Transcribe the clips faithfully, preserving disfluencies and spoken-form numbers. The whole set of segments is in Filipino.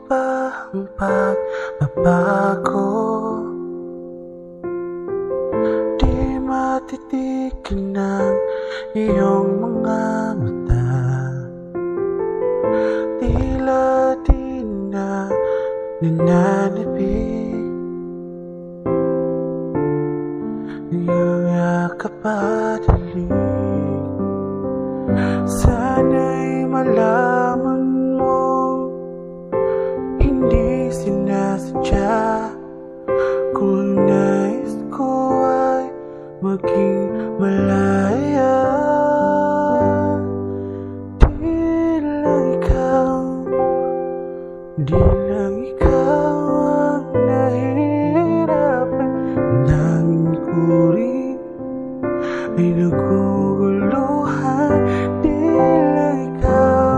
ba ang pagbabago? Di matitigan ng iyong mga mata, tila di na nananabik iyong yakap at halik. Sana'y malaman mo, hindi sinasadya. Kung nais ko ay maging malaya, di lang ikaw, di lang ikaw ang nahihirapan. Nangin ko rin ay naguguluhan. Di lang ikaw,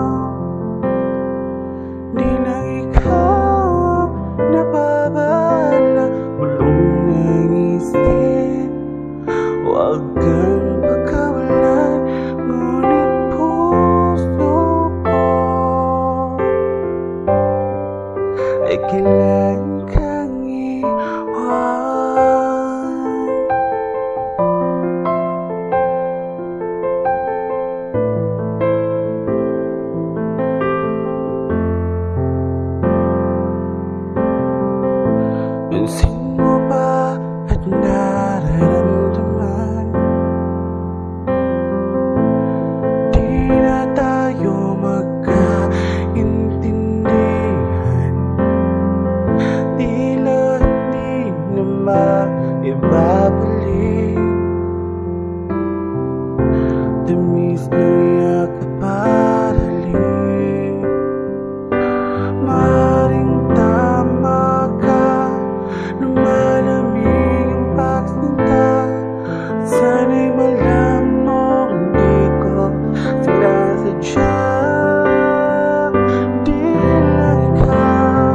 di lang ikaw ang nababala. Bulong ng isip, huwag kang pagkawalan. Ngunit puso ko ay kailangan kang iwan. Pansin mo ba at nararamdaman, di na tayo magkaintindihan. Tila hindi na maibabalik tamis ng yakap at halik. Maring tama ka, lumalamig ang pagsinta. Sana'y malaman mo, hindi ko sinasadya. Di lang ikaw,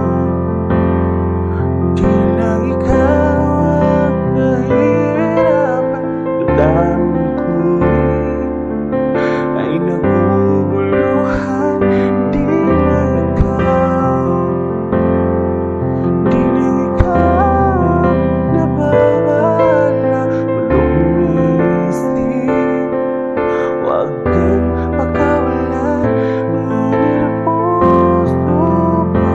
di lang ikaw ang nahihirapan. Damdamin ko rin ay naguguluhan. Di lang ikaw, di lang ikaw nababala. Bulong ng isip, huwag kang pagkawalan. Ngunit ang puso ko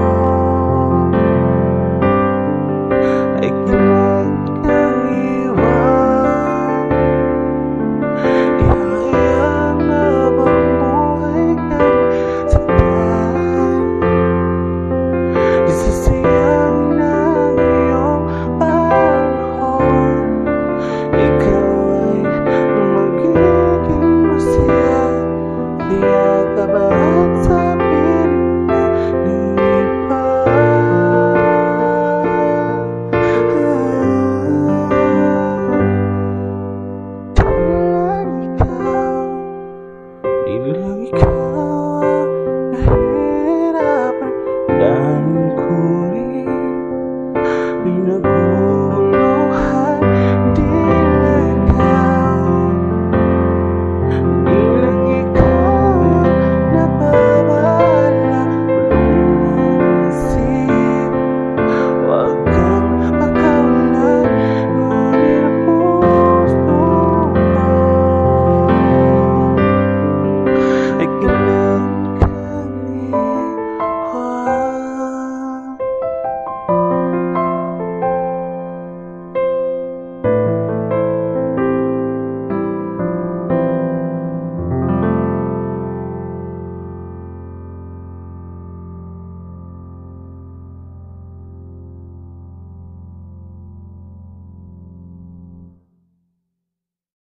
ay kailangan kang iwan. Di hayaan na mabuhay kang saktan. Di sasayangin ang iyong panahon. Ikaw ay magiging masaya. Kaya ka ba't sabihin na ng iba? Di lang ikaw, di lang ikaw.